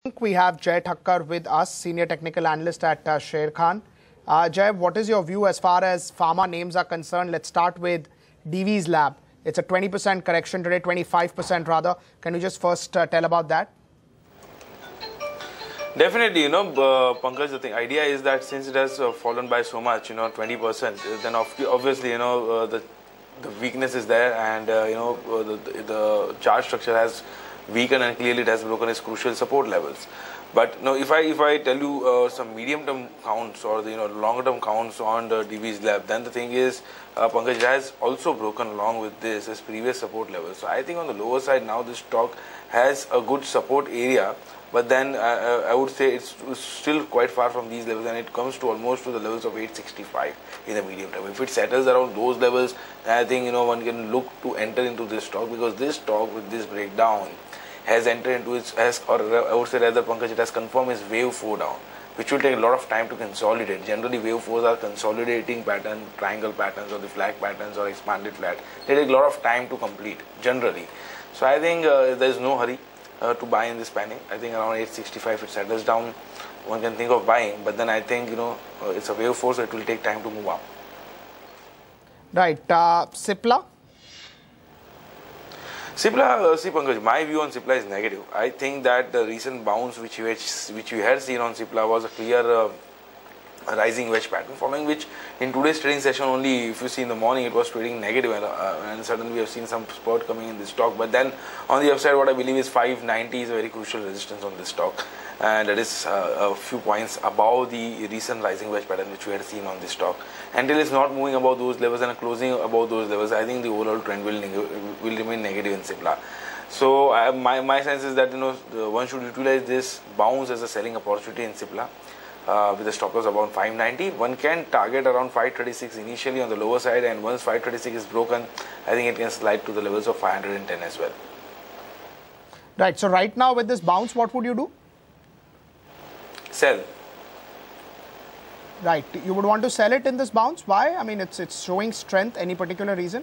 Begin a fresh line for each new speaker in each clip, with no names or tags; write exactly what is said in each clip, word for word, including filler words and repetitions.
We have Jay Thakkar with us, Senior Technical Analyst at uh, Sharekhan. Uh, Jay, what is your view as far as pharma names are concerned? Let's start with D V's lab. It's a twenty percent correction today, twenty-five percent rather. Can you just first uh, tell about that?
Definitely, you know, uh, Pankaj, the thing, idea is that since it has uh, fallen by so much, you know, twenty percent, then obviously, you know, uh, the, the weakness is there, and, uh, you know, uh, the, the chart structure has weakened, and clearly it has broken its crucial support levels. But no, if I if I tell you uh, some medium-term counts or the, you know, longer-term counts on the D V's lab, then the thing is, uh, Pankaj, it has also broken along with this as previous support levels. So I think on the lower side now, this stock has a good support area. But then uh, I would say it's still quite far from these levels, and it comes to almost to the levels of eight sixty-five in the medium term. If it settles around those levels, I think, you know, one can look to enter into this stock, because this stock with this breakdown has entered into its, has, or I would say rather, Pankaj, it has confirmed its wave four down, which will take a lot of time to consolidate. Generally, wave fours are consolidating pattern, triangle patterns, or the flag patterns, or expanded flat. They take a lot of time to complete, generally. So I think uh, there is no hurry Uh, to buy in this panning. I think around eight sixty-five, if it settles down, one can think of buying. But then I think, you know, uh, it's a wave force, so it will take time to move up.
Right. Uh, Cipla?
Cipla, uh, see, Pankaj, my view on Cipla is negative. I think that the recent bounce which you had, which you had seen on Cipla was a clear uh, rising wedge pattern, following which in today's trading session only, if you see in the morning, it was trading negative, and, uh, and suddenly we have seen some spurt coming in this stock. But then on the upside, what I believe is five ninety is a very crucial resistance on this stock, and that is uh, a few points above the recent rising wedge pattern which we had seen on this stock. Until it's not moving above those levels and closing above those levels, I think the overall trend will will remain negative in Cipla. So uh, my, my sense is that, you know, one should utilize this bounce as a selling opportunity in Cipla. Uh, with a stop loss about five ninety, one can target around five thirty-six initially on the lower side, and once five thirty-six is broken, I think it can slide to the levels of five ten as well.
Right. So right now with this bounce, what would you do?
Sell.
Right. You would want to sell it in this bounce. Why? I mean, it's it's showing strength. Any particular reason?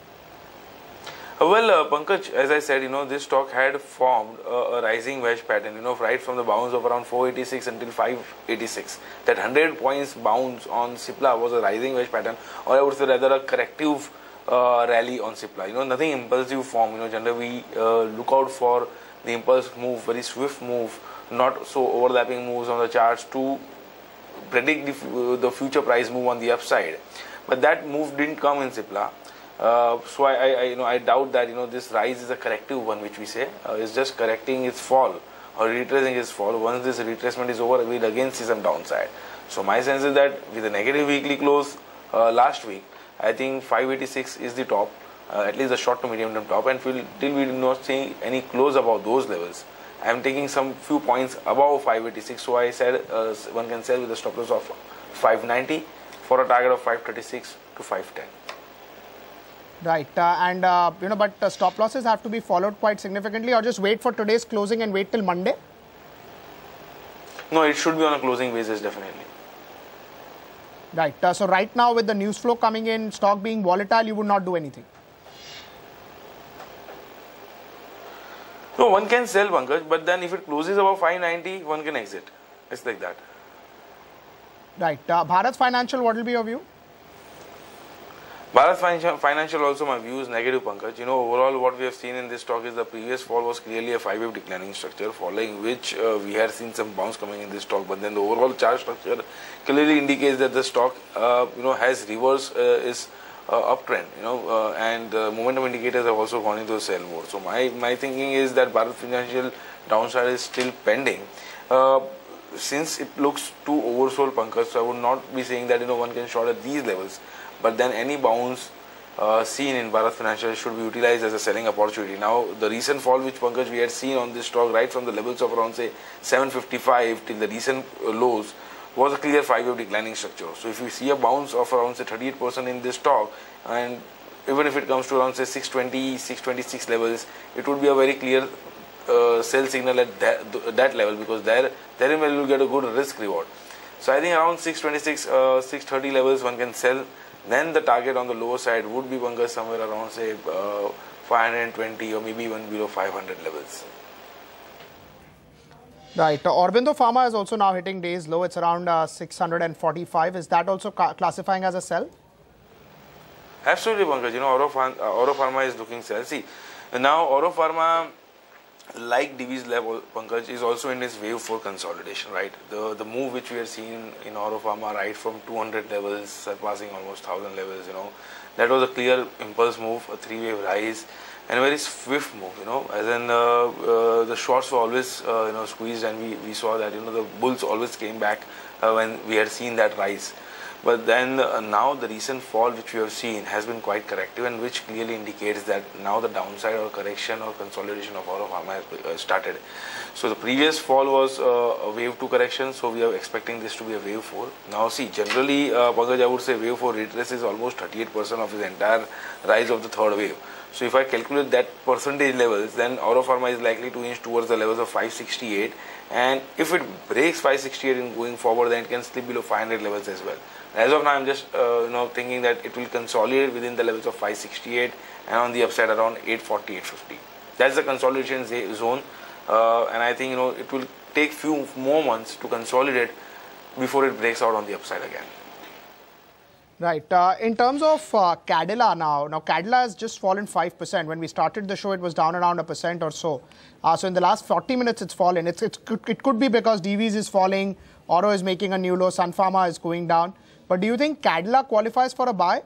Uh, well, uh, Pankaj, as I said, you know, this stock had formed a, a rising wedge pattern, you know, right from the bounce of around four eighty-six until five eighty-six. That one hundred points bounce on Cipla was a rising wedge pattern, or I would say rather a corrective uh, rally on Cipla. You know, nothing impulsive form. You know, generally we uh, look out for the impulse move, very swift move, not so overlapping moves on the charts to predict the, the future price move on the upside. But that move didn't come in Cipla. Uh, so I, I, you know, I doubt that, you know, this rise is a corrective one, which we say uh, is just correcting its fall or retracing its fall. Once this retracement is over, we'll again see some downside. So my sense is that with a negative weekly close uh, last week, I think five eighty-six is the top, uh, at least the short to medium term top, and till we do not see any close above those levels, I am taking some few points above five eighty-six. So I said uh, one can sell with a stop loss of five ninety for a target of five thirty-six to five ten.
Right, uh, and uh, you know, but uh, stop losses have to be followed quite significantly, or just wait for today's closing and wait till Monday?
No, it should be on a closing basis, definitely.
Right, uh, so right now with the news flow coming in, stock being volatile, you would not do anything?
No, one can sell, Pankaj, but then if it closes above five ninety, one can exit. It's like that.
Right, uh, Bharat Financial, what will be your view?
Bharat Financial also, my view is negative, Pankaj. You know, overall what we have seen in this stock is the previous fall was clearly a five-wave declining structure, following which uh, we had seen some bounce coming in this stock. But then the overall chart structure clearly indicates that the stock, uh, you know, has reverse uh, is uh, uptrend. You know, uh, and uh, momentum indicators have also gone into a sell mode. So my my thinking is that Bharat Financial downside is still pending. Uh, since it looks too oversold, Pankaj, so I would not be saying that, you know, one can short at these levels. But then any bounce uh, seen in Bharat Financial should be utilized as a selling opportunity. Now, the recent fall which, Pankaj, we had seen on this stock right from the levels of around, say, seven fifty-five till the recent lows was a clear five-wave declining structure. So if we see a bounce of around, say, thirty-eight percent in this stock, and even if it comes to around, say, six twenty, six twenty-six levels, it would be a very clear uh, sell signal at that, that level, because there, therein we will get a good risk reward. So I think around six twenty-six, uh, six thirty levels one can sell. Then the target on the lower side would be, Pankaj, somewhere around, say, uh, five twenty or maybe even below five hundred levels.
Right. Uh, Aurobindo Pharma is also now hitting days low. It's around uh, six hundred forty-five. Is that also ca classifying as a sell?
Absolutely, Pankaj. You know, Auro Pharma, uh, Auro Pharma is looking sell. See, now Auro Pharma, like D V's lab, Pankaj, is also in this wave for consolidation, right? The the move which we are seeing in Auro Pharma, right, from two hundred levels, surpassing almost one thousand levels, you know, that was a clear impulse move, a three-wave rise, and a very swift move, you know, as in uh, uh, the shorts were always, uh, you know, squeezed, and we, we saw that, you know, the bulls always came back uh, when we had seen that rise. But then uh, now the recent fall which we have seen has been quite corrective, and which clearly indicates that now the downside or correction or consolidation of Auro Pharma has uh, started. So the previous fall was uh, a wave two correction, so we are expecting this to be a wave four. Now see, generally, uh, Pankaj, I would say wave four retraces almost thirty-eight percent of his entire rise of the third wave. So if I calculate that percentage levels, then Auro Pharma is likely to inch towards the levels of five sixty-eight, and if it breaks five sixty-eight in going forward, then it can slip below five hundred levels as well. As of now, I'm just uh, you know thinking that it will consolidate within the levels of five sixty-eight, and on the upside around eight forty, eight fifty. That's the consolidation zone, uh, and I think you know it will take few more months to consolidate before it breaks out on the upside again.
Right. Uh, in terms of uh, Cadila now, now Cadila has just fallen five percent. When we started the show, it was down around a percent or so. Uh, so in the last forty minutes, it's fallen. It's, it's, it could be because D V's is falling, Auro is making a new low, Sun Pharma is going down. But do you think Cadila qualifies for a buy?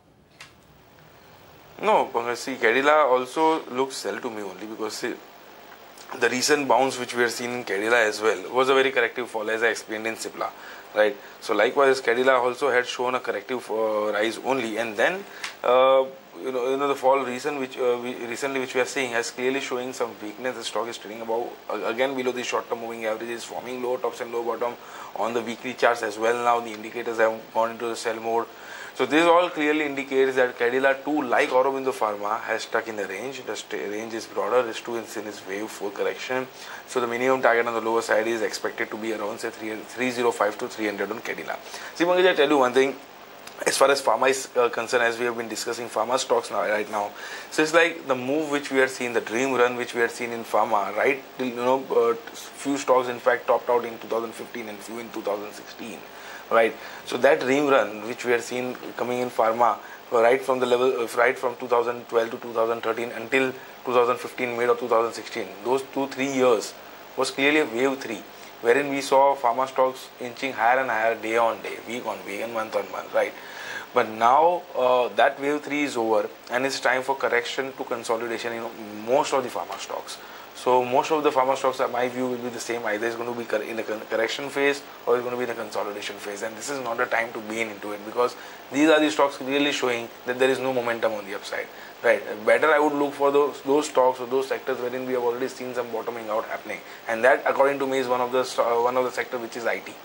No, see, Cadila also looks sell to me only because see, the recent bounce which we have seen in Cadila as well was a very corrective fall, as I explained in Cipla, right? So likewise, Cadila also had shown a corrective uh, rise only, and then uh, you know, you know the fall recent which uh, we, recently which we are seeing has clearly showing some weakness. The stock is trading about uh, again below the short-term moving averages, forming low tops and low bottom on the weekly charts as well. Now the indicators have gone into the sell mode. So this all clearly indicates that Cadila too, like Aurobindo Pharma, has stuck in the range. The range is broader. It's too in its wave four correction. So the minimum target on the lower side is expected to be around say three oh five to three hundred on Cadila. See, Pankaj, I tell you one thing. As far as Pharma is uh, concerned, as we have been discussing Pharma stocks now, right now, so it's like the move which we are seeing, the dream run which we are seeing in Pharma, right? You know, uh, few stocks in fact topped out in two thousand fifteen and few in two thousand sixteen, right? So that dream run which we are seeing coming in Pharma, right from the level, uh, right from two thousand twelve to two thousand thirteen until two thousand fifteen, mid of two thousand sixteen, those two three years was clearly a wave three, wherein we saw Pharma stocks inching higher and higher day on day, week on week, and month on month, right? But now uh, that wave three is over, and it's time for correction to consolidation in most of the Pharma stocks. So most of the Pharma stocks, in my view, will be the same. Either it's going to be in the correction phase or it's going to be in the consolidation phase. And this is not the time to be in into it, because these are the stocks really showing that there is no momentum on the upside. Right. Better I would look for those those stocks or those sectors wherein we have already seen some bottoming out happening. And that, according to me, is one of the uh, one of the sector which is I T.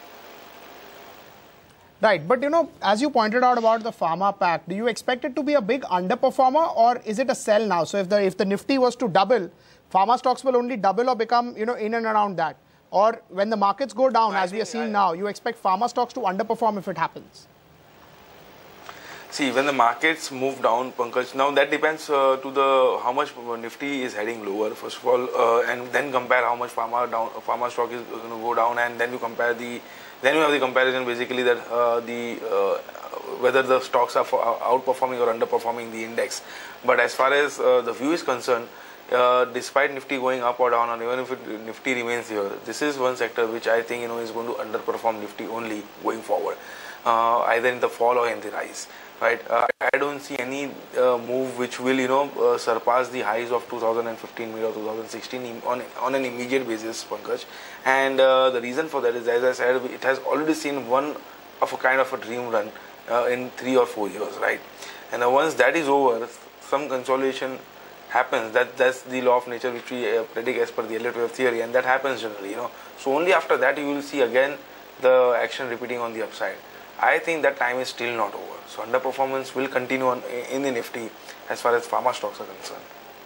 Right, but you know, as you pointed out about the Pharma pack, do you expect it to be a big underperformer, or is it a sell now? So if the if the Nifty was to double, Pharma stocks will only double or become, you know, in and around that. Or when the markets go down, I as we are seeing I, now, you expect Pharma stocks to underperform if it happens.
See, when the markets move down, Pankaj, now that depends uh, to the how much Nifty is heading lower, first of all, uh, and then compare how much Pharma down, Pharma stock is going to go down, and then you compare the, then you have the comparison basically that uh, the uh, whether the stocks are for, uh, outperforming or underperforming the index. But as far as uh, the view is concerned, uh, despite Nifty going up or down, or even if it, Nifty remains here, this is one sector which I think you know is going to underperform Nifty only going forward, uh, either in the fall or in the rise. Right, uh, I don't see any uh, move which will, you know, uh, surpass the highs of two thousand fifteen or two thousand sixteen on on an immediate basis, Pankaj. And uh, the reason for that is, as I said, it has already seen one of a kind of a dream run uh, in three or four years, right? And uh, once that is over, some consolidation happens. That that's the law of nature which we uh, predict as per the Elliott wave theory, and that happens generally, you know. So only after that you will see again the action repeating on the upside. I think that time is still not over. So underperformance will continue on in the Nifty as far as Pharma stocks are concerned.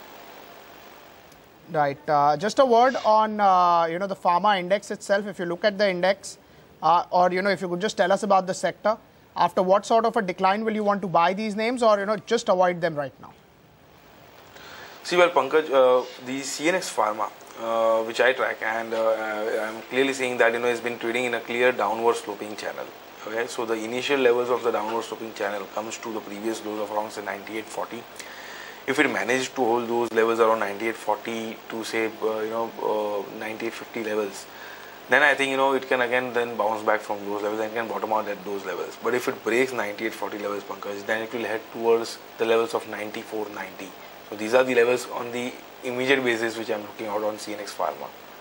Right. Uh, just a word on uh, you know the Pharma index itself. If you look at the index, uh, or you know if you could just tell us about the sector, after what sort of a decline will you want to buy these names, or you know just avoid them right now?
See, well, Pankaj, uh, the C N X Pharma, uh, which I track, and uh, I'm clearly seeing that you know it's been trading in a clear downward sloping channel. Okay, so the initial levels of the downward sloping channel comes to the previous lows of around say ninety-eight forty. If it managed to hold those levels around ninety-eight forty to say uh, you know uh, ninety-eight fifty levels, then I think you know it can again then bounce back from those levels and can bottom out at those levels. But if it breaks ninety-eight forty levels, Pankaj, then it will head towards the levels of ninety-four ninety. So these are the levels on the immediate basis which I'm looking out on C N X Pharma.